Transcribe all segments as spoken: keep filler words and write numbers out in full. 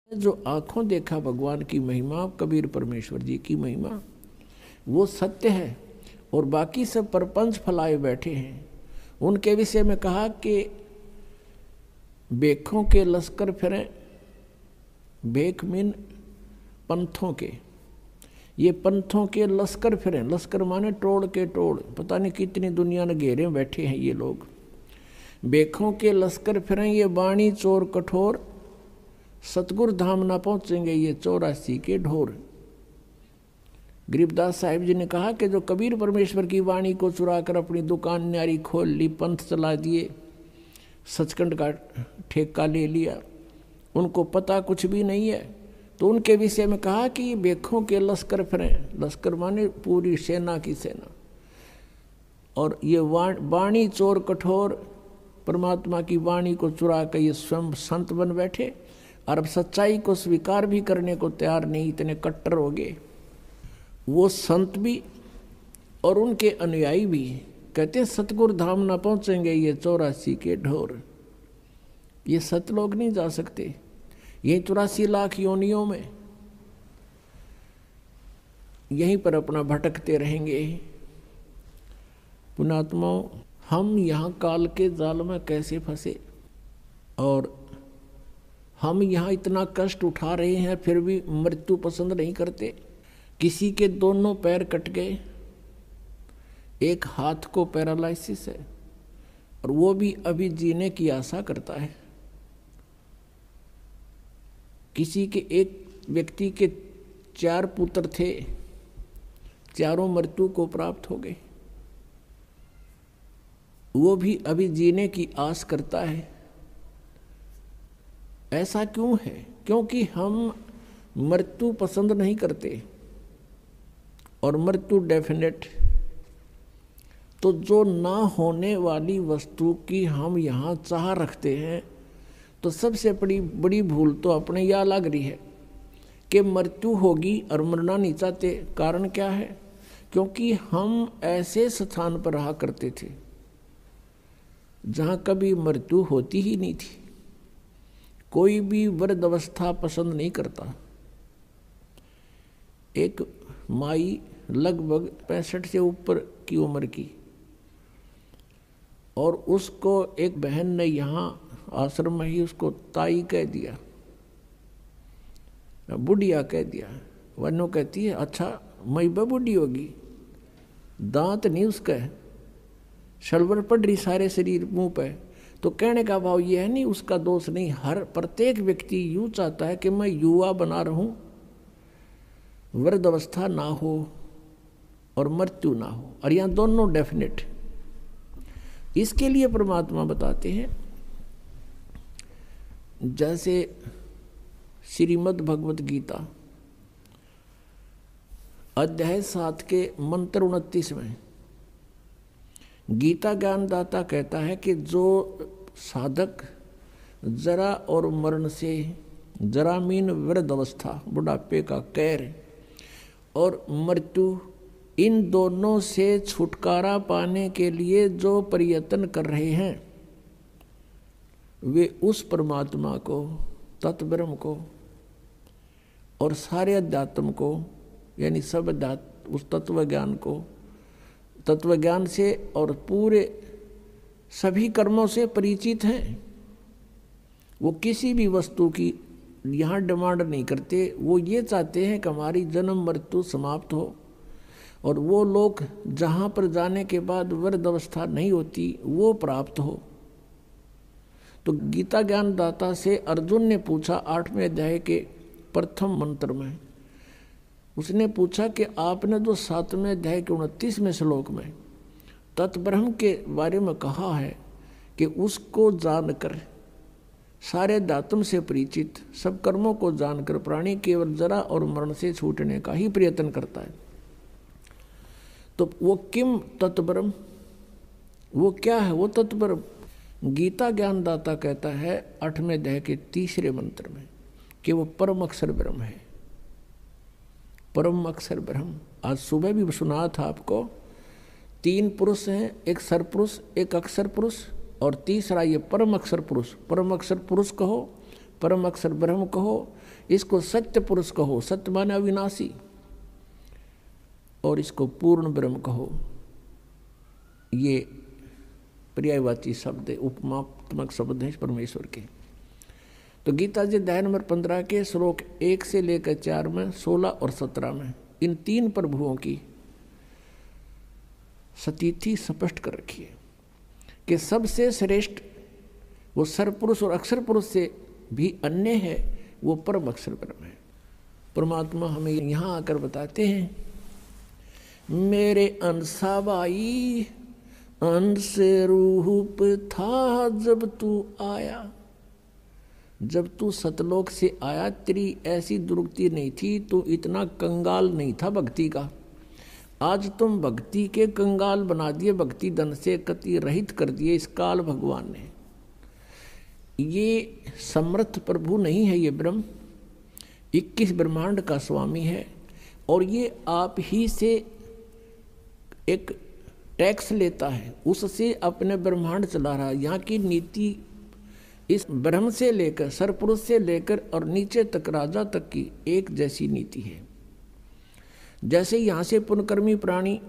जो आंखों देखा भगवान की महिमा, कबीर परमेश्वर जी की महिमा, वो सत्य है। और बाकी सब परपंच फैलाए बैठे हैं। उनके विषय में कहा कि बेखों के लश्कर फिरें, बेख मीन पंथों के, ये पंथों के लश्कर फिरें। लश्कर माने टोड़ के टोड़, पता नहीं कितनी दुनिया ने घेरे बैठे हैं ये लोग। बेखों के लश्कर फिरें ये बाणी चोर कठोर, सतगुरु धाम ना पहुंचेंगे ये चौरासी के ढोर। गरीबदास साहिब जी ने कहा कि जो कबीर परमेश्वर की वाणी को चुरा कर अपनी दुकान न्यारी खोल ली, पंथ चला दिए, सचखंड का ठेका ले लिया, उनको पता कुछ भी नहीं है। तो उनके विषय में कहा कि बेखों के लश्कर फिरें, लश्कर माने पूरी सेना की सेना, और ये वाणी चोर कठोर, परमात्मा की वाणी को चुरा कर ये स्वयं संत बन बैठे और अब सच्चाई को स्वीकार भी करने को तैयार नहीं, इतने कट्टर हो गए। वो संत भी और उनके अनुयायी भी कहते हैं सतगुरु धाम ना पहुंचेंगे ये चौरासी के ढोर। ये सत लोग नहीं जा सकते, यही चौरासी लाख योनियों में यहीं पर अपना भटकते रहेंगे। पुणात्माओं, हम यहाँ काल के जाल में कैसे फंसे और हम यहाँ इतना कष्ट उठा रहे हैं, फिर भी मृत्यु पसंद नहीं करते। किसी के दोनों पैर कट गए, एक हाथ को पैरालिसिस है और वो भी अभी जीने की आशा करता है। किसी के एक व्यक्ति के चार पुत्र थे, चारों मृत्यु को प्राप्त हो गए, वो भी अभी जीने की आस करता है। ऐसा क्यों है? क्योंकि हम मृत्यु पसंद नहीं करते और मृत्यु डेफिनेट। तो जो ना होने वाली वस्तु की हम यहाँ चाह रखते हैं, तो सबसे बड़ी बड़ी भूल तो अपने यहाँ लग रही है कि मृत्यु होगी और मरना नहीं चाहते। कारण क्या है? क्योंकि हम ऐसे स्थान पर रहा करते थे जहाँ कभी मृत्यु होती ही नहीं थी। कोई भी वृद्ध अवस्था पसंद नहीं करता। एक माई लगभग पैंसठ से ऊपर की उम्र की, और उसको एक बहन ने यहाँ आश्रम में ही उसको ताई कह दिया, बुढ़िया कह दिया। वनो कहती है अच्छा मई बा बुढ़ी होगी, दांत नहीं उसका, शलवर पड़ रही सारे शरीर मुंह पे। तो कहने का भाव ये है, नहीं उसका दोष नहीं, हर प्रत्येक व्यक्ति यूँ चाहता है कि मैं युवा बना रहूं, वृद्ध अवस्था ना हो और मृत्यु ना हो, और यहाँ दोनों डेफिनेट। इसके लिए परमात्मा बताते हैं, जैसे श्रीमद् भगवत गीता अध्याय सात के मंत्र उनतीस में गीता ज्ञानदाता कहता है कि जो साधक जरा और मरण से, जरामीन वृद्ध अवस्था बुढ़ापे का कैर और मृत्यु, इन दोनों से छुटकारा पाने के लिए जो प्रयत्न कर रहे हैं, वे उस परमात्मा को, तत्ब्रह्म को और सारे अध्यात्म को, यानी सब अध्यात्म, उस तत्व ज्ञान को, तत्व ज्ञान से और पूरे सभी कर्मों से परिचित हैं। वो किसी भी वस्तु की यहाँ डिमांड नहीं करते। वो ये चाहते हैं कि हमारी जन्म मृत्यु समाप्त हो, और वो लोग जहाँ पर जाने के बाद वृद्ध अवस्था नहीं होती वो प्राप्त हो। तो गीता ज्ञानदाता से अर्जुन ने पूछा आठवें अध्याय के प्रथम मंत्र में, उसने पूछा कि आपने जो सातवें अध्याय के उनतीसवें श्लोक में तत्ब्रह्म के बारे में कहा है कि उसको जानकर, सारे दातुम से परिचित, सब कर्मों को जानकर प्राणी केवल जरा और मरण से छूटने का ही प्रयत्न करता है, तो वो किम तत्ब्रह्म, वो क्या है वो तत्ब्रह्म? गीता ज्ञानदाता कहता है आठवें अध्याय के तीसरे मंत्र में कि वो परम अक्षर ब्रह्म है। परम अक्षर ब्रह्म, आज सुबह भी सुना था आपको, तीन पुरुष हैं, एक सरपुरुष, एक अक्षर पुरुष और तीसरा ये परम अक्षर पुरुष। परम अक्षर पुरुष कहो, परम अक्षर ब्रह्म कहो, इसको सत्य पुरुष कहो, सत्य माने अविनाशी, और इसको पूर्ण ब्रह्म कहो। ये पर्यायवाची शब्द है, उपमात्मक शब्द है परमेश्वर के। तो गीता जी अध्याय नंबर पंद्रह के श्लोक एक से लेकर चार में, सोलह और सत्रह में इन तीन प्रभुओं की स्थिति स्पष्ट कर रखी है कि सबसे श्रेष्ठ वो सरपुरुष और अक्षर पुरुष से भी अन्य है, वो परम अक्षर ब्रह्म है। परमात्मा हमें यहाँ आकर बताते हैं, मेरे अंसाबाई अंश रूप था जब तू आया। जब तू सतलोक से आया तेरी ऐसी दुर्गति नहीं थी, तू इतना कंगाल नहीं था भक्ति का। आज तुम भक्ति के कंगाल बना दिए, भक्ति धन से कति रहित कर दिए इस काल भगवान ने। ये समर्थ प्रभु नहीं है, ये ब्रह्म इक्कीस ब्रह्मांड का स्वामी है, और ये आप ही से एक टैक्स लेता है, उससे अपने ब्रह्मांड चला रहा है। यहाँ की नीति इस ब्रह्म से लेकर सरपुरुष से लेकर और नीचे तक राजा तक की एक जैसी नीति है। जैसे यहाँ से पुण्यकर्मी प्राणी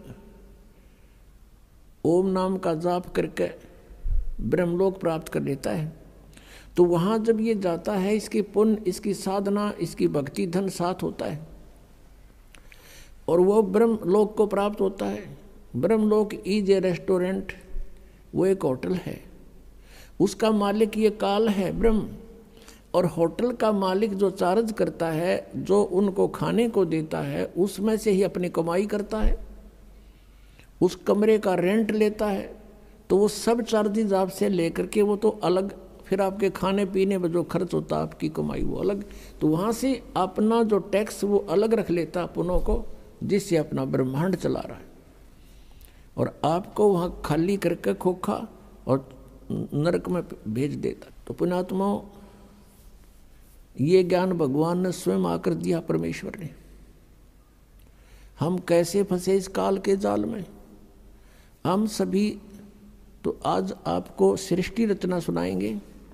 ओम नाम का जाप करके ब्रह्मलोक प्राप्त कर लेता है, तो वहाँ जब ये जाता है, इसकी पुण्य, इसकी साधना, इसकी भक्ति धन साथ होता है और वो ब्रह्मलोक को प्राप्त होता है। ब्रह्मलोक इज ए रेस्टोरेंट, वो एक होटल है, उसका मालिक ये काल है ब्रह्म, और होटल का मालिक जो चार्ज करता है, जो उनको खाने को देता है, उसमें से ही अपनी कमाई करता है, उस कमरे का रेंट लेता है। तो वो सब चार्जेज आपसे लेकर के वो तो अलग, फिर आपके खाने पीने में जो खर्च होता है, आपकी कमाई वो अलग, तो वहाँ से अपना जो टैक्स वो अलग रख लेता पुनों को, जिससे अपना ब्रह्मांड चला रहा है, और आपको वहाँ खाली करके खोखा और नरक में भेज देता। तो पुण्यात्माओं, ये ज्ञान भगवान ने स्वयं आकर दिया, परमेश्वर ने। हम कैसे फंसे इस काल के जाल में, हम सभी तो आज आपको सृष्टि रचना सुनाएंगे।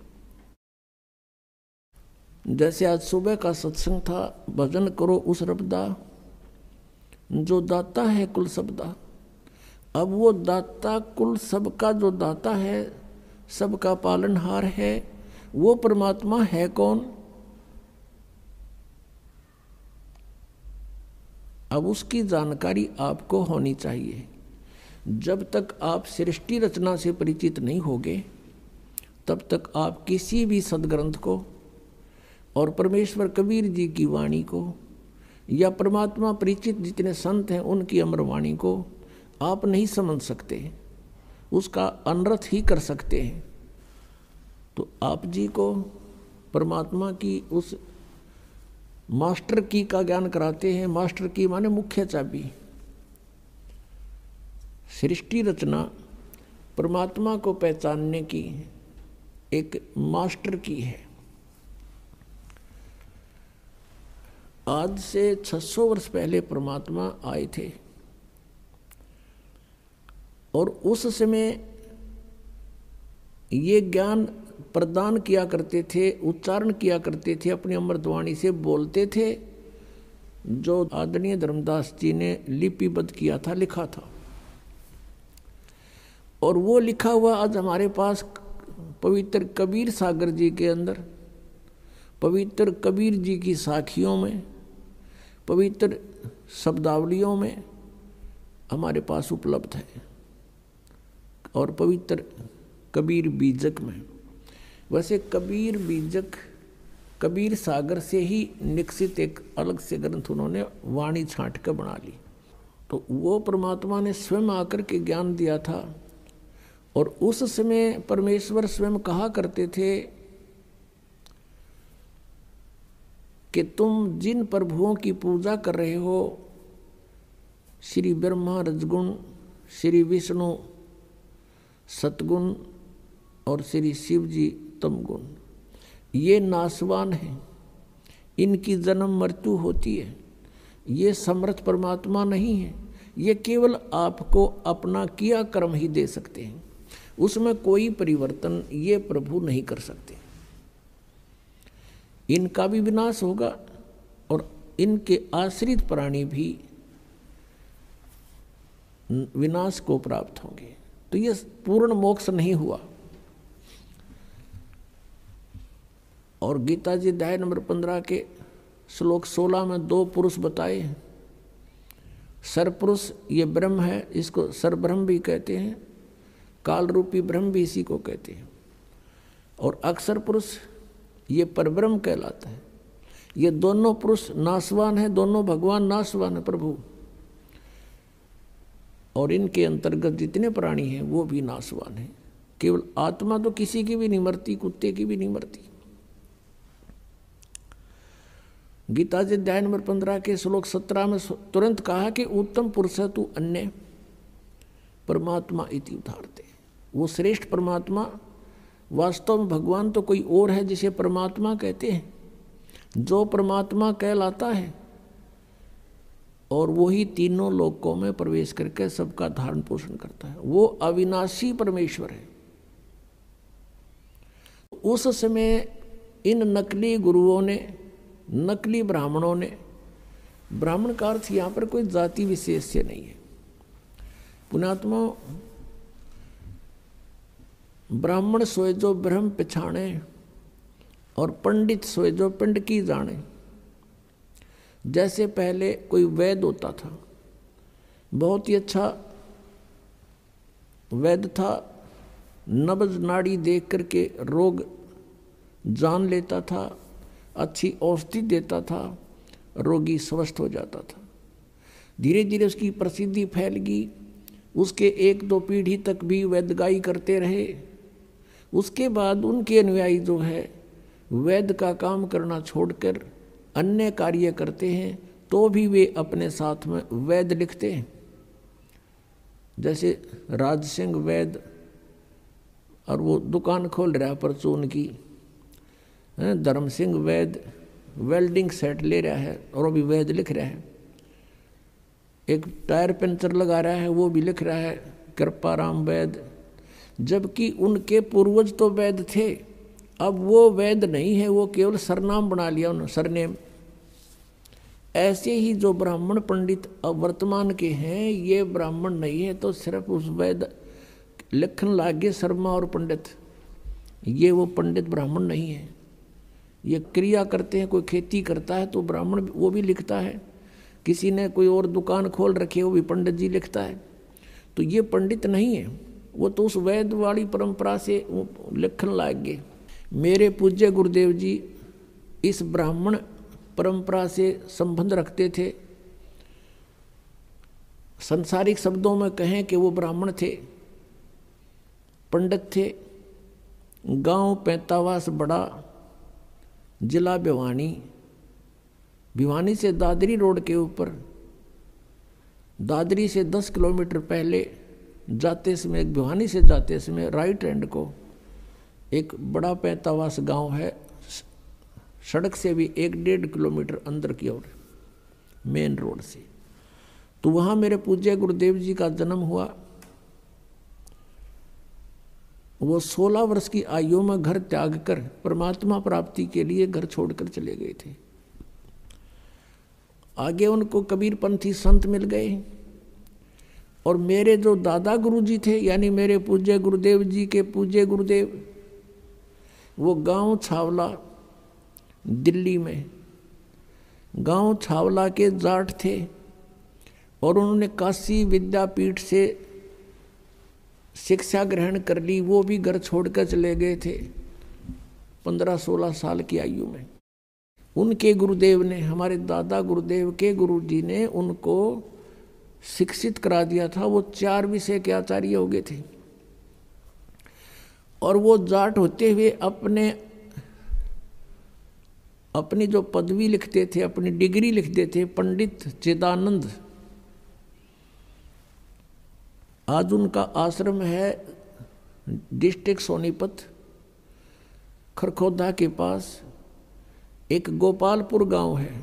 जैसे आज सुबह का सत्संग था, भजन करो उस रबदा जो दाता है कुल सबदा। अब वो दाता कुल सबका जो दाता है, सबका पालनहार है, वो परमात्मा है कौन? अब उसकी जानकारी आपको होनी चाहिए। जब तक आप सृष्टि रचना से परिचित नहीं होगे, तब तक आप किसी भी सदग्रंथ को और परमेश्वर कबीर जी की वाणी को या परमात्मा परिचित जितने संत हैं उनकी अमर वाणी को आप नहीं समझ सकते, उसका अनर्थ ही कर सकते हैं। तो आप जी को परमात्मा की उस मास्टर की का ज्ञान कराते हैं। मास्टर की माने मुख्य चाबी। सृष्टि रचना परमात्मा को पहचानने की एक मास्टर की है। आज से छह सौ वर्ष पहले परमात्मा आए थे और उस समय ये ज्ञान प्रदान किया करते थे, उच्चारण किया करते थे, अपनी अमृतवाणी से बोलते थे, जो आदरणीय धर्मदास जी ने लिपिबद्ध किया था, लिखा था। और वो लिखा हुआ आज हमारे पास पवित्र कबीर सागर जी के अंदर, पवित्र कबीर जी की साखियों में, पवित्र शब्दावलियों में हमारे पास उपलब्ध है, और पवित्र कबीर बीजक में। वैसे कबीर बीजक कबीर सागर से ही निकसित एक अलग से ग्रंथ उन्होंने वाणी छांट कर बना ली। तो वो परमात्मा ने स्वयं आकर के ज्ञान दिया था। और उस समय परमेश्वर स्वयं कहा करते थे कि तुम जिन प्रभुओं की पूजा कर रहे हो, श्री ब्रह्मा रजगुण, श्री विष्णु सतगुण और श्री शिव जी तमगुण, ये नासवान हैं, इनकी जन्म मृत्यु होती है। ये समर्थ परमात्मा नहीं है, ये केवल आपको अपना किया कर्म ही दे सकते हैं, उसमें कोई परिवर्तन ये प्रभु नहीं कर सकते। इनका भी विनाश होगा और इनके आश्रित प्राणी भी विनाश को प्राप्त होंगे। तो ये पूर्ण मोक्ष नहीं हुआ। और गीता जी अध्याय नंबर पंद्रह के श्लोक सोलह में दो पुरुष बताए हैं। सरपुरुष ये ब्रह्म है, इसको सरब्रह्म भी कहते हैं, काल रूपी ब्रह्म भी इसी को कहते हैं। और अक्षर पुरुष ये परब्रह्म कहलाता है। ये दोनों पुरुष नाशवान है, दोनों भगवान नाशवान है प्रभु। और इनके अंतर्गत जितने प्राणी हैं वो भी नाशवान है। केवल आत्मा तो किसी की भी नहीं मरती, कुत्ते की भी नहीं मरती। गीता जी अध्याय नंबर पंद्रह के श्लोक सत्रह में तुरंत कहा कि उत्तम पुरुष तू अन्य परमात्मा इति उदाहरते। वो श्रेष्ठ परमात्मा वास्तव में भगवान तो कोई और है जिसे परमात्मा कहते हैं। जो परमात्मा कहलाता है और वही तीनों लोकों में प्रवेश करके सबका धारण पोषण करता है, वो अविनाशी परमेश्वर है। उस समय इन नकली गुरुओं ने, नकली ब्राह्मणों ने, ब्राह्मण का अर्थ यहाँ पर कोई जाति विशेष से नहीं है। पुण्यात्मा, ब्राह्मण सोए जो ब्रह्म पछाणे और पंडित सोए जो पिंड की जाने। जैसे पहले कोई वैद्य होता था, बहुत ही अच्छा वैद्य था, नब्ज नाड़ी देख करके रोग जान लेता था, अच्छी औषधि देता था, रोगी स्वस्थ हो जाता था। धीरे धीरे उसकी प्रसिद्धि फैल गई। उसके एक दो पीढ़ी तक भी वैद्यगाई करते रहे। उसके बाद उनके अनुयायी जो है वैद्य का काम करना छोड़कर अन्य कार्य करते हैं, तो भी वे अपने साथ में वैद्य लिखते हैं। जैसे राज सिंह वैद्य, और वो दुकान खोल रहा है परचून की। धर्म सिंह वैद्य वेल्डिंग सेट ले रहा है और वो भी वैद्य लिख रहा है। एक टायर पंचर लगा रहा है, वो भी लिख रहा है कृपाराम वैद्य। जबकि उनके पूर्वज तो वैद्य थे, अब वो वैद्य नहीं है, वो केवल सरनाम बना लिया उन्होंने, सरनेम। ऐसे ही जो ब्राह्मण पंडित अब वर्तमान के हैं, ये ब्राह्मण नहीं है तो सिर्फ उस वैद्य लिखन लागे शर्मा और पंडित, ये वो पंडित ब्राह्मण नहीं है। ये क्रिया करते हैं, कोई खेती करता है तो ब्राह्मण वो भी लिखता है, किसी ने कोई और दुकान खोल रखी है वो भी पंडित जी लिखता है। तो ये पंडित नहीं है, वो तो उस वैद्य वाली परंपरा से वो लिखन लाग गए। मेरे पूज्य गुरुदेव जी इस ब्राह्मण परंपरा से संबंध रखते थे। संसारिक शब्दों में कहें कि वो ब्राह्मण थे, पंडित थे। गांव पैंतावास बड़ा, जिला भिवानी, भिवानी से दादरी रोड के ऊपर, दादरी से दस किलोमीटर पहले जाते समय, भिवानी से जाते समय राइट हैंड को एक बड़ा पैंतावास गांव है, सड़क से भी एक डेढ़ किलोमीटर अंदर की ओर, मेन रोड से। तो वहाँ मेरे पूज्य गुरुदेव जी का जन्म हुआ। वो सोलह वर्ष की आयु में घर त्याग कर परमात्मा प्राप्ति के लिए घर छोड़कर चले गए थे। आगे उनको कबीरपंथी संत मिल गए। और मेरे जो दादा गुरुजी थे, यानी मेरे पूज्य गुरुदेव जी के पूज्य गुरुदेव, वो गांव छावला दिल्ली में, गांव छावला के जाट थे। और उन्होंने काशी विद्यापीठ से शिक्षा ग्रहण कर ली। वो भी घर छोड़कर चले गए थे पंद्रह सोलह साल की आयु में। उनके गुरुदेव ने, हमारे दादा गुरुदेव के गुरुजी ने उनको शिक्षित करा दिया था। वो चार विषय के आचार्य हो गए थे। और वो जाट होते हुए अपने अपनी जो पदवी लिखते थे, अपनी डिग्री लिखते थे, पंडित चिदानंद। आज उनका आश्रम है डिस्ट्रिक्ट सोनीपत, खरखोदा के पास एक गोपालपुर गांव है।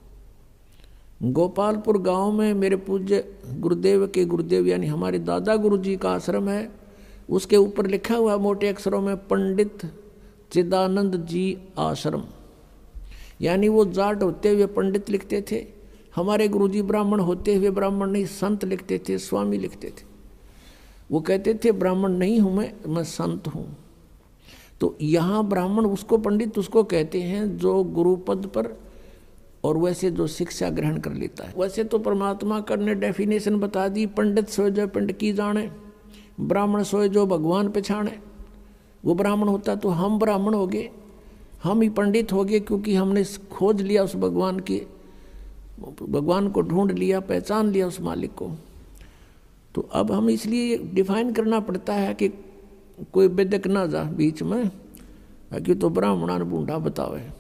गोपालपुर गांव में मेरे पूज्य गुरुदेव के गुरुदेव यानी हमारे दादा गुरुजी का आश्रम है। उसके ऊपर लिखा हुआ मोटे अक्षरों में पंडित चिदानंद जी आश्रम। यानी वो जाट होते हुए पंडित लिखते थे, हमारे गुरुजी ब्राह्मण होते हुए ब्राह्मण नहीं संत लिखते थे, स्वामी लिखते थे। वो कहते थे ब्राह्मण नहीं हूँ मैं, मैं संत हूँ। तो यहाँ ब्राह्मण उसको, पंडित उसको कहते हैं जो गुरु पद पर और वैसे जो शिक्षा ग्रहण कर लेता है। वैसे तो परमात्मा का ने डेफिनेशन बता दी, पंडित सोए जो पिंड की जाने, ब्राह्मण सोए जो भगवान पहचाने। वो ब्राह्मण होता तो हम ब्राह्मण हो गए, हम ही पंडित हो गए, क्योंकि हमने खोज लिया उस भगवान के, भगवान को ढूंढ लिया, पहचान लिया उस मालिक को। तो अब हम इसलिए डिफाइन करना पड़ता है कि कोई बेदक ना जा बीच में, कि तो ब्राह्मणान बूढ़ा बतावे।